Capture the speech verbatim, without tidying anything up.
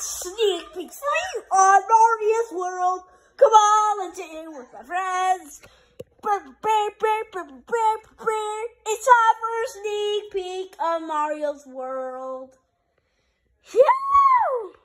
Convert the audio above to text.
Sneak peeks for you on Mario's World. Come on and sing with my friends. It's time for a sneak peek on Mario's World. Yeah!